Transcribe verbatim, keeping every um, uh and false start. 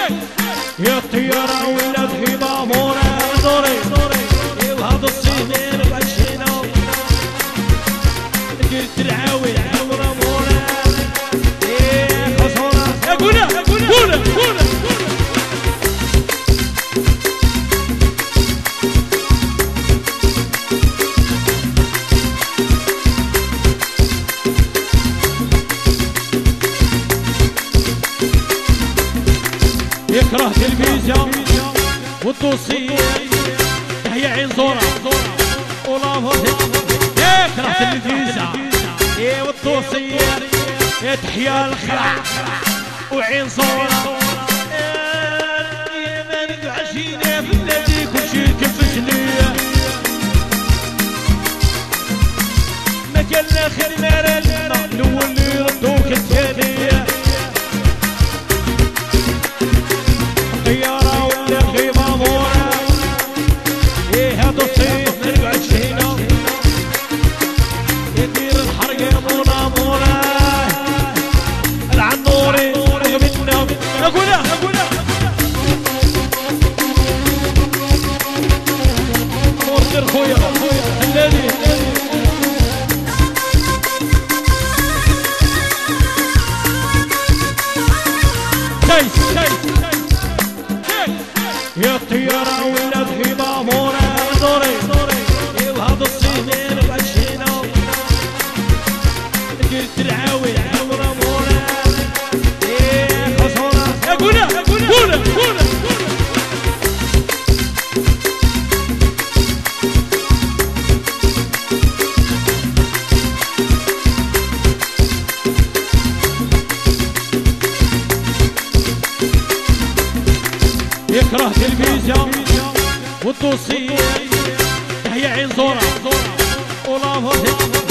يا الطيارة ولات في مامورة دوري وهذا الصينين بعشينا قلت العاوي عمرة مورة ايه خسورة يا قولة قولة قولة يكره تلفزيون والدوسية هي عين زورة ولا يكره تلفزيون ايه والدوسية تحيا الخلع وعين زورة يا مالك عشينا في بلادي كل شي كفشني ما كان الاخر مرلنا الاول اللي ردوك الثانية طيارة ولا في مامورة ايه هذا الصيف نرقعد هنا يدير الحرق يا مونا مونا العنوري منا اقولها اقولها مورتر خويا خلاني شايف شايف يا الطيارة ولات في مامورة دوري وهذا الصينين بعشينا قلت العاوي عمرة مورة ايه خسورة يا قولة قولة قولة يكره تلفزيون والدوسية هي عين زورة ولا